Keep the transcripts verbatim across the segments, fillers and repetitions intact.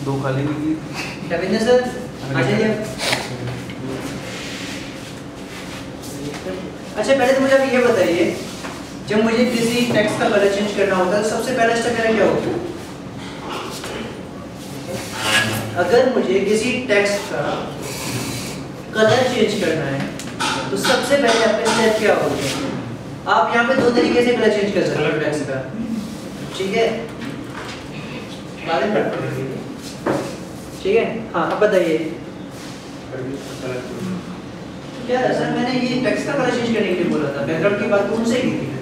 दो खाली की रविंद्र सर आ जाइए। अच्छा पहले तो मुझे आप ये बताइए, जब मुझे किसी टेक्स्ट का कलर चेंज करना होता है तो सबसे पहला स्टेप मेरा क्या होता है? अगर मुझे किसी टेक्स्ट का कलर चेंज करना है तो सबसे पहले आपका स्टेप क्या होगा? आप यहाँ पे दो तरीके से कलर चेंज कर सकते हो टेक्स्ट का, ठीक है? बाद में करते हैं, ठीक है? हाँ अब बताइए क्या है सर, मैंने ये टेक्स्ट का कलर चेंज करने के लिए बोला था, बैकग्राउंड की बात तो उनसे ही की थी।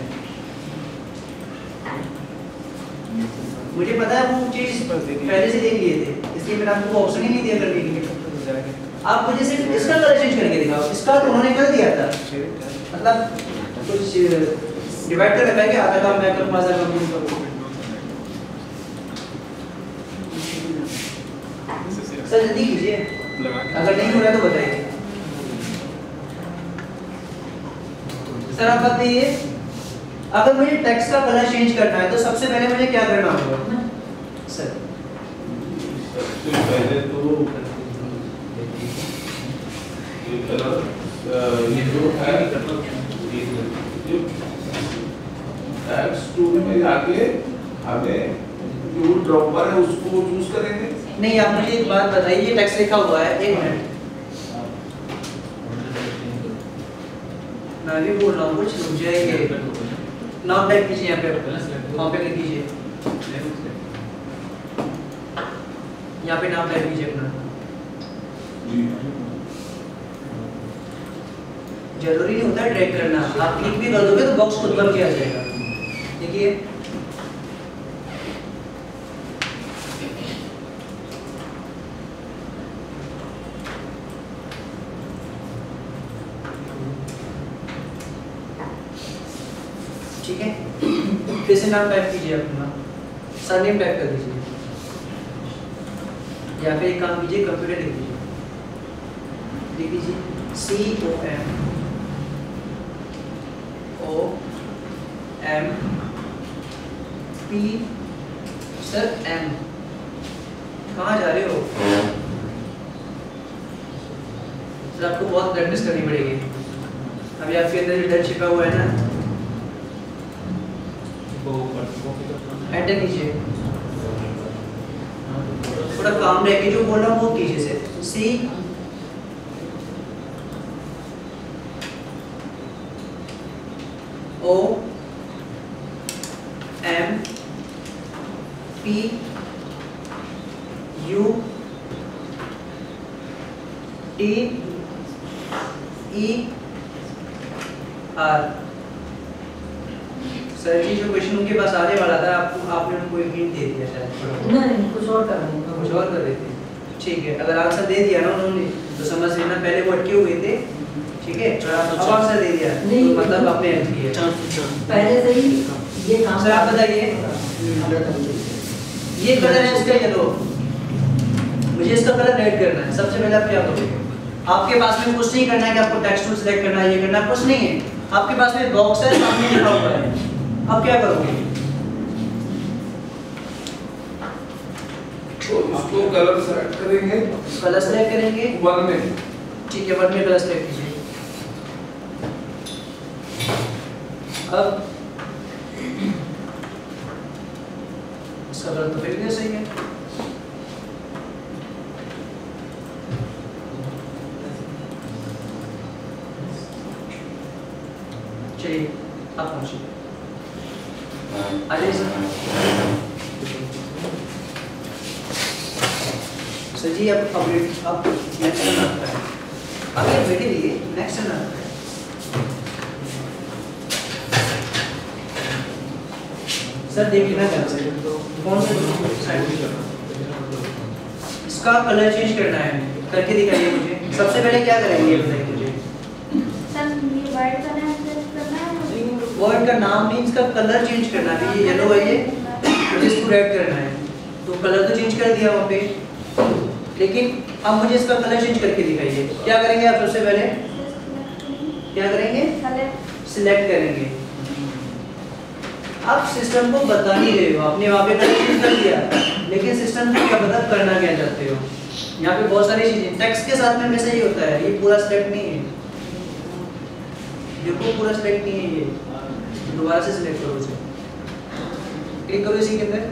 मुझे पता है वो चीज पहले से देख लिए थे, इसलिए मैंने आपको ऑप्शन ही नहीं दिया करने के लिए। आप मुझे सिर्फ इसका कलर चेंज करके दिखाओ, इसका तो उन्होंने कर दिया था, मतलब कुछ डिवाइड कर रखा है कि आधा काम मैं करूँ आधा काम तुम करो। सर जल्दी कीजिए, अगर नहीं हो रहा है तो बताइए। सर आप बताइए, अगर मुझे टेक्स्ट का कलर चेंज करना है तो सबसे पहले मुझे क्या करना होगा? सर सबसे पहले तो ये कलर ये जो है टेक्स्ट टूल में जाके हमें जो ड्रॉपर है उसको चूज करेंगे। नहीं, आप मुझे एक बात बताइए, ये टेक्स्ट लिखा हुआ है, एक मिनट मैं भी बोल रहा हूँ, कुछ रुक जाएंगे। नाम टाइप कीजिए यहाँ पे, वहाँ पे लिख कीजिए, यहाँ पे नाम टाइप कीजिए अपना। जरूरी नहीं होता ट्रैक करना, आप क्लिक भी कर दोगे तो बॉक्स खुद बन के आ जाएगा। देखिए ठीक है, फिर से नाम टाइप कीजिए अपना, सरनेम टाइप कर दीजिए, या फिर एक काम कीजिए कंप्यूटर लिख दीजिए, लिख दीजिए C O M O M P sir M. कहाँ जा रहे हो सर? आपको बहुत प्रैक्टिस करनी पड़ेगी, अभी आपके अंदर जो डर छिपा हुआ है ना, एंटर कीजिए, थोड़ा काम रह के जो बोल रहा हूँ वो कीजिए। से C O M P U T E R. Sir ji जो क्वेश्चन उनके पास आने वाला था, आपको आपने उनको एक हिंट दे दिया शायद। नहीं नहीं कुछ और कर रहे हैं, कुछ और कर रहे थे, ठीक है। अगर आंसर दे दिया ना उन्होंने तो समझ लेना पहले वो अटके हुए थे, ठीक है? अब आंसर दे दिया तो मतलब आपने हेल्प की है पहले से ही ये काम। सर आप बताइए, ये कलर है इसका येलो, मुझे इसका कलर रेड करना है। सबसे पहले आप क्या करोगे? आपके पास में कुछ नहीं करना है कि आपको टेक्स्ट टूल सेलेक्ट करना है, ये करना कुछ नहीं है, आपके पास में बॉक्स है, सामने लिखा हुआ है। अब क्या करोगे? तो इसको कलर सेलेक्ट करेंगे, कलर सेलेक्ट करेंगे वन में, ठीक है, वन में कलर सेलेक्ट कीजिए। अब इसका कलर तो फिर भी सही है, चलिए आप पहुंचिए, आ जाइए सर। सर जी अब अपडेट आप नेक्स्ट टर्न आपका है, आगे बैठे रहिए, नेक्स्ट टर्न आपका है। सर देख लेना ध्यान से, कौन सा साइड इसका कलर चेंज करना है, करके दिखाइए मुझे। सबसे पहले क्या करेंगे ये बताइए मुझे। सर ये वर्ड का नाम सेलेक्ट करना है, वर्ड का नाम नहीं, इसका कलर चेंज करना है। ये येलो है, ये मुझे इसको रेड करना है, तो कलर तो चेंज कर दिया वहाँ पे, लेकिन अब मुझे इसका कलर चेंज करके दिखाइए। क्या करेंगे आप? सबसे पहले क्या करेंगे? सिलेक्ट करेंगे। आप सिस्टम को बता नहीं रहे हो, आपने वहाँ पे कलर चेंज कर दिया, लेकिन सिस्टम सिस्टम को क्या पता करना क्या चाहते हो। यहाँ पे बहुत सारी चीजें टेक्स्ट के साथ में हमेशा ये होता है, ये पूरा सिलेक्ट नहीं है, देखो पूरा सिलेक्ट नहीं है, ये दोबारा से सिलेक्ट करो उसे, क्लिक करो इसी के अंदर,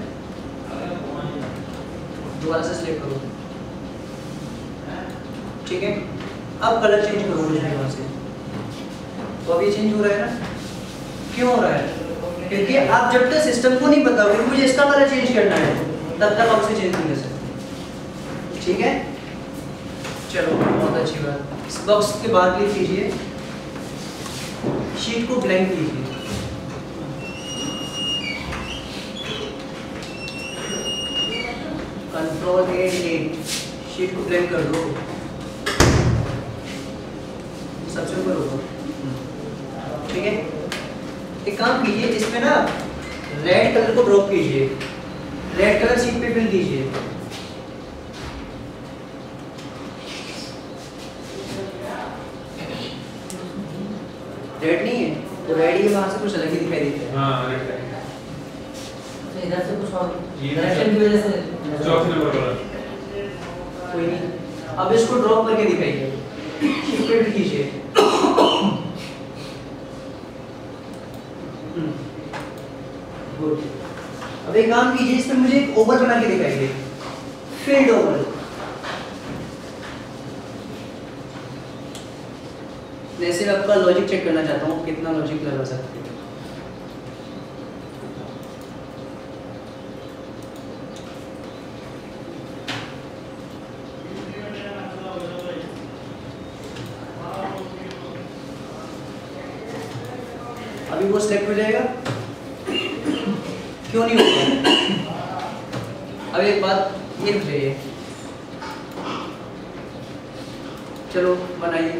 दोबारा से सिलेक्ट करो, ठीक है। अब कलर चेंज करो मुझे यहाँ से, तो अब ये चेंज हो रहा है ना, क्यों हो रहा है? क्योंकि आप जब तक सिस्टम को नहीं बताओगे कि मुझे इसका कलर चेंज करना है, तब तक आप उसे चेंज नहीं कर सकते, ठीक है। चलो बहुत अच्छी बात। इस बॉक्स के बाद क्लिक कीजिए, शीट को ब्लैंक कीजिए, कंट्रोल ए एट, शीट को ब्लैंक कर दो, सबसे ऊपर होगा, ठीक है। एक काम कीजिए, इसमें ना रेड कलर को ड्रॉप कीजिए, रेड कलर शीट पे फिल कीजिए, रेड नहीं है तो रेड ही वहां से कुछ अलग ही दिखाई देता है। हाँ रेड है। तो इधर से कुछ और ये डायरेक्शन की वजह से चौथे नंबर वाला कोई नहीं, अब इसको ड्रॉप करके दिखाइए, शिफ्ट पे कीजिए, गुड। अब एक काम कीजिए, इसमें मुझे एक ओवल बना के दिखाइए, फील्ड ओवल। जैसे मैं आपका लॉजिक चेक करना चाहता हूँ, कितना लॉजिक लगा सकते हैं। अभी वो सिलेक्ट हो जाएगा, क्यों नहीं होगा? अब एक बात ये बताइए, चलो बनाइए,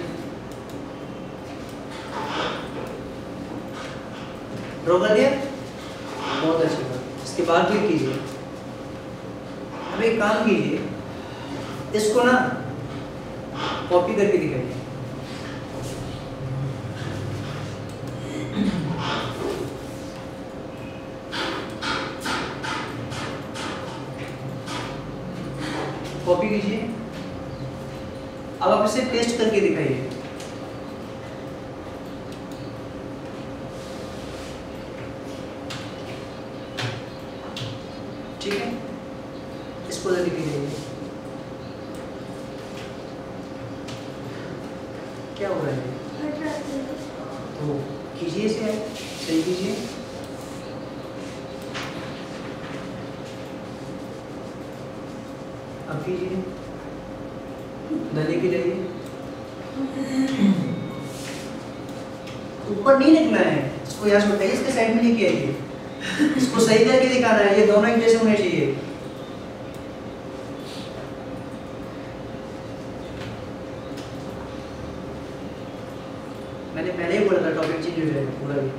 ड्रॉ कर दिया, बहुत अच्छी बात। इसके बाद क्लिक कीजिए, अब एक काम कीजिए, इसको ना कॉपी करके दिखाइए, कॉपी कीजिए, अब आप इसे पेस्ट करके दिखाइए, ठीक है। इसको जल्दी कीजिए, क्या हो रहा है? तो कीजिए इसे, सही कीजिए, अब कीजिए, जल्दी कीजिए, ऊपर नहीं लिखना है, इसको यहाँ से उठाइए, इसके साइड में लेके आइए, इसको सही करके दिखाना है, ये दोनों एक जैसे होने चाहिए। मैंने पहले ही बोला था टॉपिक चेंज हो जाएगा पूरा भी।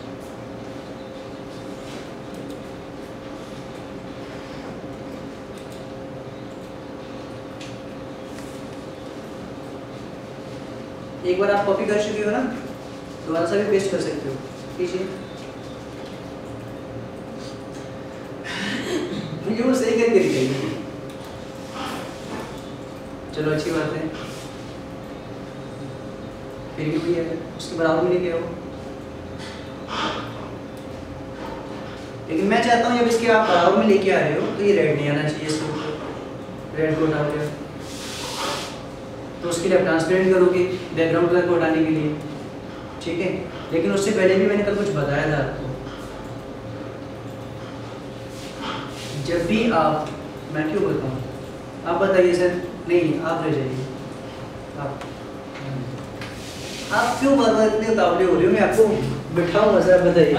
एक बार आप कॉपी कर चुके हो ना, दोबारा से भी पेस्ट कर सकते हो, कीजिए, ये वो सही करके दिखाइए, चलो अच्छी बात है। फिर भी है उसके बराबर में लेके आओ, लेकिन मैं चाहता हूँ जब इसके आप बराबर में लेके आ रहे हो तो ये रेड नहीं आना चाहिए, इसके ऊपर रेड को हटा दो, तो उसके लिए आप ट्रांसपेरेंट करोगे बैकग्राउंड कलर को हटाने के लिए, ठीक है। लेकिन उससे पहले भी मैंने कल कुछ बताया था आपको, जब भी आप, मैं क्यों बताऊँ, आप बताइए सर, नहीं आप रह जाइए, आप आप क्यों बार बार इतने उतावले हो रहे हो, मैं आपको बिठाऊंगा सर, बताइए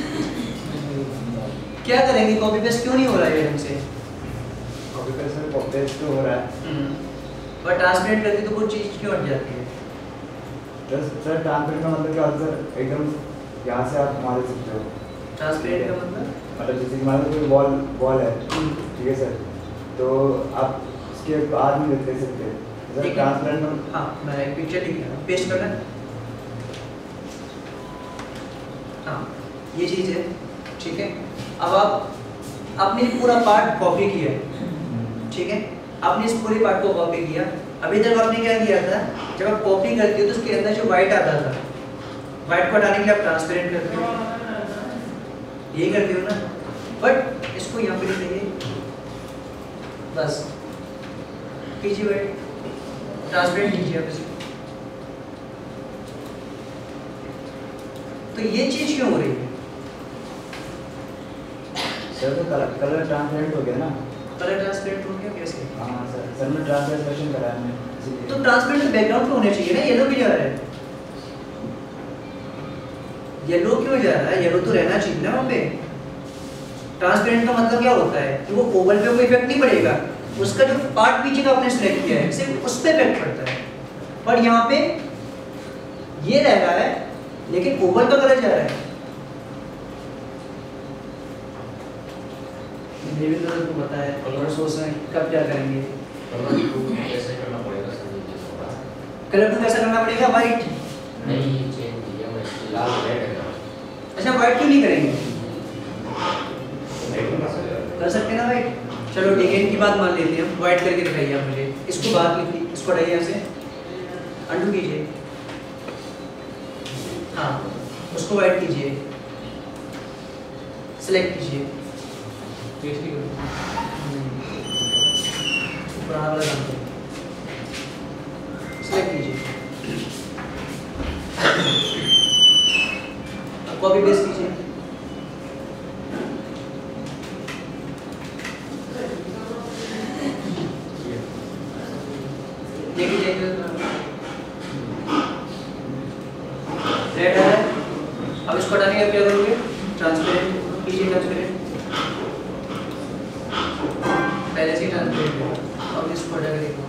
क्या करेंगे, कॉपी पेस्ट क्यों नहीं हो रहा है हमसे? कॉपी पेस्ट में कॉपी पेस्ट तो हो रहा है, पर ट्रांसलेट करके तो कुछ चीज़ क्यों हट जाती है? सर सर ट्रांसलेट का मतलब क्या होता है सर, एकदम यहाँ से आप मान सकते हो, ट्रांसलेट का मतलब मतलब जैसे कि मान लो कोई वॉल वॉल है, ठीक है सर, तो आप उसके बाद में लिख सकते हैं सर ट्रांसलेट में। हाँ मैं एक पिक्चर लिख रहा हूँ, पेस्ट करना, हाँ ये चीज़ है, ठीक है। अब आप आपने पूरा पार्ट कॉपी किया है, ठीक है, आपने इस पूरे पार्ट को कॉपी किया। अभी तक आपने क्या किया था, जब आप कॉपी करते हो तो उसके अंदर जो व्हाइट आता था, व्हाइट को हटाने के लिए आप ट्रांसपेरेंट करते हो, यही करते हो ना। बट इसको यहाँ पे लिखिए, बस कीजिए व्हाइट, ट्रांसपेरेंट कीजिए आप इसको। तो ये चीज क्यों हो रही है? सर तो कलर कलर ट्रांसपेरेंट हो गया ना। कलर ट्रांसपेरेंट हो गया कैसे? हाँ सर, सर ने ट्रांसलेशन कराया मैं इसीलिए। तो ट्रांसपेरेंट बैकग्राउंड पे होने चाहिए ना, येलो भी जा रहा है, येलो क्यों जा रहा है? येलो तो रहना चाहिए ना वहाँ पे। ट्रांसपेरेंट का मतलब क्या होता है कि वो ओवल पे कोई इफेक्ट नहीं पड़ेगा, उसका जो पार्ट पीछे का आपने सिलेक्ट किया है सिर्फ उस पे इफेक्ट पड़ता है। पर यहाँ पे ये रह रहा है लेकिन ओवल का कलर जा रहा है। देवेंद्र को पता है और सोच रहे हैं कब क्या करेंगे। कलर टू कैसे करना पड़ेगा सर मुझे थोड़ा? कलर टू कैसा करना पड़ेगा? वाइट नहीं चेंज किया मैं, लाल रेड है। अच्छा, वाइट क्यों नहीं करेंगे? नहीं कर सकते हैं ना वाइट। चलो ठीक है, इनकी बात मान लेते हैं हम, वाइट करके दिखाइए आप मुझे। इसको बाहर लिखिए, इसको हटाइए यहाँ से, अंडू कीजिए, हाँ उसको वाइट कीजिए, सिलेक्ट कीजिए, पुराना वाला काम करिए, सिलेक्ट कीजिए, कॉपी पेस्ट कीजिए, देखिए देखिए रेड है। अब इसको हटाने का क्या करोगे? ट्रांसपेरेंट कीजिए, ट्रांसपेरेंट पहले से ही ट्रांसपेरेंट है, अब इसको हटा के देखो।